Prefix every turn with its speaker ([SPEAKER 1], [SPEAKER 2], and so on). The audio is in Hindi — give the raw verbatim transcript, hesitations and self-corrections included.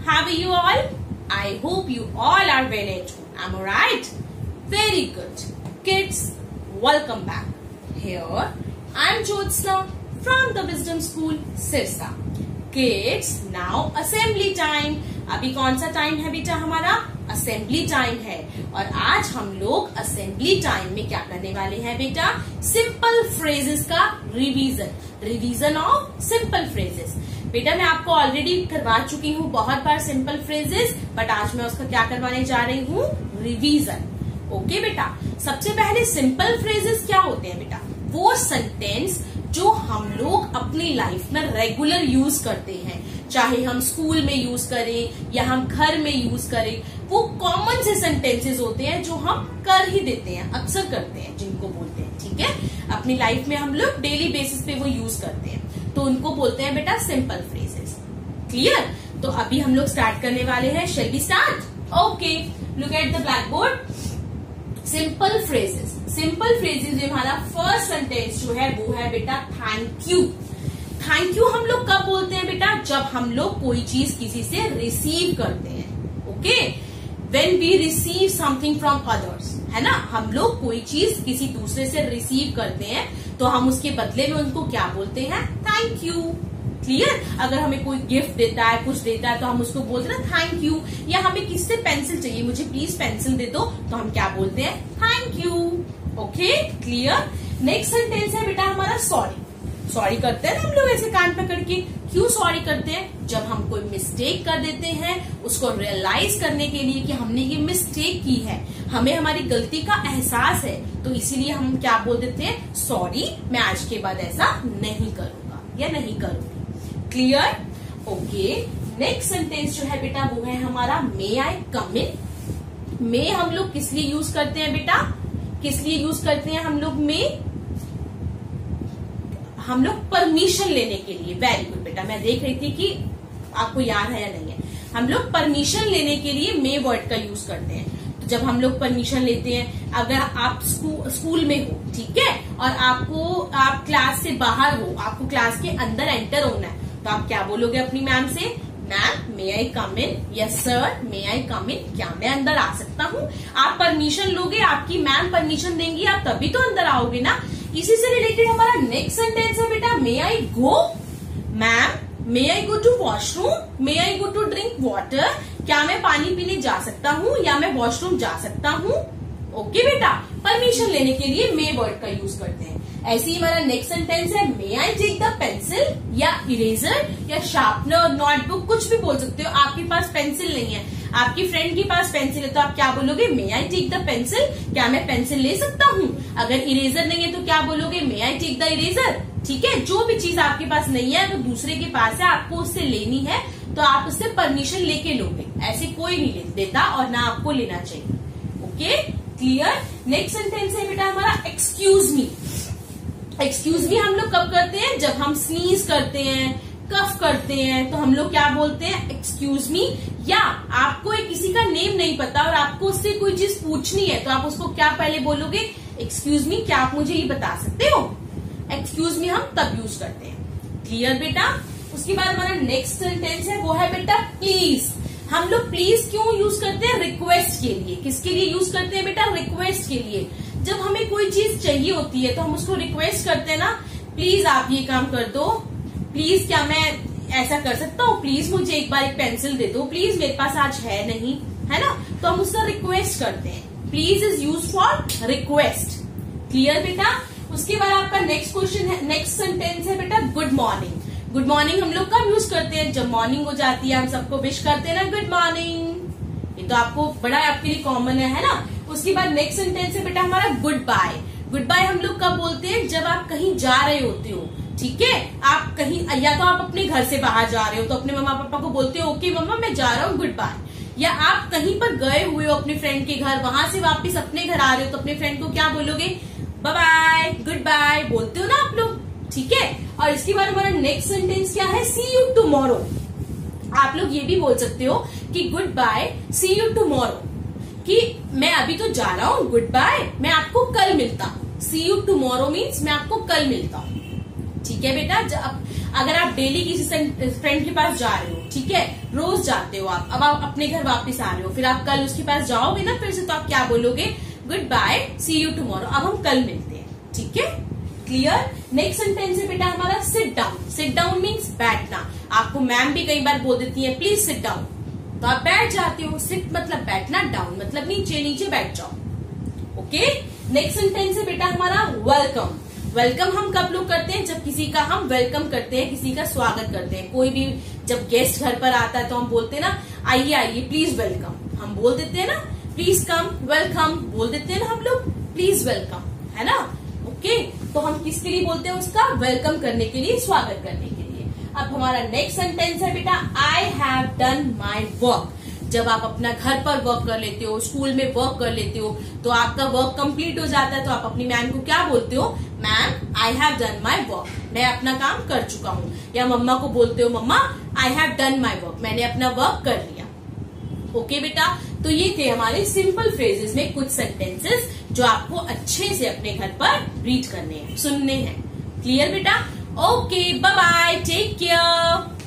[SPEAKER 1] How are you all? I hope you all are well at home. Am I right? Very good. Kids, welcome back. Here I am Jyotsna from the Wisdom School, Sirsa. Kids, now assembly time. अभी कौन सा टाइम है बेटा? हमारा असेंबली टाइम है। और आज हम लोग असेंबली टाइम में क्या करने वाले हैं बेटा? सिंपल फ्रेजेस का revision, revision of simple phrases. बेटा मैं आपको ऑलरेडी करवा चुकी हूँ बहुत बार सिंपल फ्रेजेस, बट आज मैं उसका क्या करवाने जा रही हूँ? रिवीजन। ओके बेटा, सबसे पहले सिंपल फ्रेजेस क्या होते हैं बेटा? वो सेंटेंस जो हम लोग अपनी लाइफ में रेगुलर यूज करते हैं, चाहे हम स्कूल में यूज करें या हम घर में यूज करें, वो कॉमन से सेंटेंसेस होते हैं जो हम कर ही देते हैं, अक्सर करते हैं, जिनको बोलते हैं, ठीक है, अपनी लाइफ में हम लोग डेली बेसिस पे वो यूज करते हैं, तो उनको बोलते हैं बेटा सिंपल फ्रेजेस। क्लियर? तो अभी हम लोग स्टार्ट करने वाले हैं। Shall we start? Okay, look at the blackboard. Simple phrases, simple phrases में हमारा फर्स्ट सेंटेंस जो है वो है बेटा थैंक यू। थैंक यू हम लोग कब बोलते हैं बेटा? जब हम लोग कोई चीज किसी से रिसीव करते हैं। Okay, when we receive something from others, है ना, हम लोग कोई चीज किसी दूसरे से रिसीव करते हैं तो हम उसके बदले में उनको क्या बोलते हैं? Thank you. क्लियर? अगर हमें कोई गिफ्ट देता है, कुछ देता है, तो हम उसको बोलते हैं थैंक यू। या हमें किसी से पेंसिल चाहिए, मुझे प्लीज पेंसिल दे दो, तो हम क्या बोलते हैं? Thank you. Okay, clear? Next sentence है बेटा हमारा सॉरी। सॉरी करते हैं ना हम लोग ऐसे कान पकड़ के। क्यों सॉरी करते हैं? जब हम कोई मिस्टेक कर देते हैं, उसको रियलाइज करने के लिए कि हमने ये मिस्टेक की है, हमें हमारी गलती का एहसास है, तो इसीलिए हम क्या बोल देते हैं? सॉरी, मैं आज के बाद ऐसा नहीं करूंगा या नहीं करूंगी। क्लियर? ओके, नेक्स्ट सेंटेंस जो है बेटा वो है हमारा मे आई कम इन। मे हम लोग किस लिए यूज करते हैं बेटा? किस लिए यूज करते हैं हम लोग मे? हम लोग परमिशन लेने के लिए। वेरी गुड बेटा, मैं देख रही थी कि आपको याद है या नहीं है। हम लोग परमिशन लेने के लिए मे वर्ड का यूज करते हैं। तो जब हम लोग परमिशन लेते हैं, अगर आप स्कूल स्कूल में हो, ठीक है, और आपको आप क्लास से बाहर हो, आपको क्लास के अंदर एंटर होना है, तो आप क्या बोलोगे अपनी मैम से? Ma'am may I come in? Yes sir, may I come in? क्या मैं अंदर आ सकता हूँ? आप परमिशन लोगे, आपकी मैम परमिशन देंगी, आप तभी तो अंदर आओगे ना। इसी से रिलेटेड हमारा नेक्स्ट सेंटेंस है बेटा may I go. Ma'am may I go to washroom? May I go to drink water? क्या मैं पानी पीने जा सकता हूँ या मैं वॉशरूम जा सकता हूँ? ओके बेटा, परमिशन लेने के लिए मे वर्ड का यूज करते हैं। ऐसे ही हमारा नेक्स्ट सेंटेंस है may I take the pencil या इरेजर या शार्पनर, नोटबुक, कुछ भी बोल सकते हो। आपके पास पेंसिल नहीं है, आपकी फ्रेंड के पास पेंसिल है, तो आप क्या बोलोगे? May I take the pencil? क्या मैं पेंसिल ले सकता हूँ? अगर इरेजर नहीं है तो क्या बोलोगे? May I take the eraser? ठीक है, जो भी चीज आपके पास नहीं है वो दूसरे के पास है, आपको उससे लेनी है, तो आप उससे परमिशन लेके लोगे। ऐसे कोई नहीं देता और ना आपको लेना चाहिए। Okay, clear? नेक्स्ट सेंटेंस है बेटा हमारा एक्सक्यूज मी। एक्सक्यूज मी हम लोग कब करते हैं? जब हम स्नीज करते हैं, कफ करते हैं, तो हम लोग क्या बोलते हैं? Excuse me. या आपको एक किसी का नेम नहीं पता और आपको उससे कोई चीज पूछनी है, तो आप उसको क्या पहले बोलोगे? एक्सक्यूज मी, क्या आप मुझे ये बता सकते हो? एक्सक्यूज मी हम तब यूज करते हैं। क्लियर बेटा? उसके बाद हमारा नेक्स्ट सेंटेंस है वो है बेटा प्लीज। हम लोग प्लीज क्यों यूज करते हैं? रिक्वेस्ट के लिए। किसके लिए यूज करते हैं बेटा? रिक्वेस्ट के लिए। जब हमें कोई चीज चाहिए होती है तो हम उसको रिक्वेस्ट करते हैं ना, प्लीज आप ये काम कर दो, प्लीज क्या मैं ऐसा कर सकता हूँ, प्लीज मुझे एक बार एक पेंसिल दे दो, प्लीज मेरे पास आज है नहीं, है ना, तो हम उससे रिक्वेस्ट करते हैं। Please is use for request. Clear बेटा? उसके बाद आपका नेक्स्ट क्वेश्चन है, नेक्स्ट सेंटेंस है बेटा गुड मॉर्निंग। गुड मॉर्निंग हम लोग कब यूज करते हैं? जब मॉर्निंग हो जाती है, हम सबको विश करते हैं ना गुड मॉर्निंग। ये तो आपको बड़ा आपके लिए कॉमन है, है ना। उसके बाद नेक्स्ट सेंटेंस है बेटा हमारा गुड बाय। गुड बाय हम लोग कब बोलते हैं? जब आप कहीं जा रहे होते हो, ठीक है, आप कहीं, या तो आप अपने घर से बाहर जा रहे हो तो अपने मम्मा पापा को बोलते हो ओके मम्मा मैं जा रहा हूँ, गुड बाय। या आप कहीं पर गए हुए हो अपने फ्रेंड के घर, वहां से वापस अपने घर आ रहे हो तो अपने फ्रेंड को क्या बोलोगे? बाय बाय, गुड बाय बोलते हो ना आप लोग, ठीक है। और इसके बाद हमारा नेक्स्ट सेंटेंस क्या है? See you tomorrow. आप लोग ये भी बोल सकते हो कि goodbye, see you tomorrow, कि मैं अभी तो जा रहा हूँ, गुड बाय, मैं आपको कल मिलता हूँ। सी यू टुमारो मीन्स मैं आपको कल मिलता हूँ, ठीक है बेटा, जब अगर आप डेली किसी फ्रेंड के पास जा रहे हो, ठीक है, रोज जाते हो आप, अब आप अपने घर वापस आ रहे हो, फिर आप कल उसके पास जाओगे ना फिर से, तो आप क्या बोलोगे? Goodbye, see you tomorrow, अब हम कल मिलते हैं, ठीक है, क्लियर। नेक्स्ट सेंटेंस है बेटा हमारा sit down. Sit down means बैठना। आपको मैम भी कई बार बोल देती है प्लीज सिट डाउन, तो आप बैठ जाते हो। सिट मतलब बैठना, डाउन मतलब नीचे, नीचे बैठ जाओ। ओके, नेक्स्ट सेंटेंस है बेटा हमारा वेलकम। वेलकम हम कब लोग करते हैं? जब किसी का हम वेलकम करते हैं, किसी का स्वागत करते हैं। कोई भी जब गेस्ट घर पर आता है तो हम बोलते हैं ना आइए आइए प्लीज वेलकम, हम बोल देते हैं ना प्लीज कम, वेलकम बोल देते हैं ना हम लोग, प्लीज वेलकम, है ना। ओके, तो हम किसके लिए बोलते हैं? उसका वेलकम करने के लिए, स्वागत करने के लिए। अब हमारा नेक्स्ट सेंटेंस है बेटा I have done my work. जब आप अपना घर पर वर्क कर लेते हो, स्कूल में वर्क कर लेते हो, तो आपका वर्क कंप्लीट हो जाता है, तो आप अपनी मैम को क्या बोलते हो? Ma'am I have done my work, मैं अपना काम कर चुका हूँ। या मम्मा को बोलते हो मम्मा I have done my work, मैंने अपना वर्क कर लिया। ओके बेटा, तो ये थे हमारे सिंपल फ्रेजेस में कुछ सेंटेंसेस जो आपको अच्छे से अपने घर पर रीड करने हैं, सुनने हैं। क्लियर बेटा? Okay, bye bye, take care.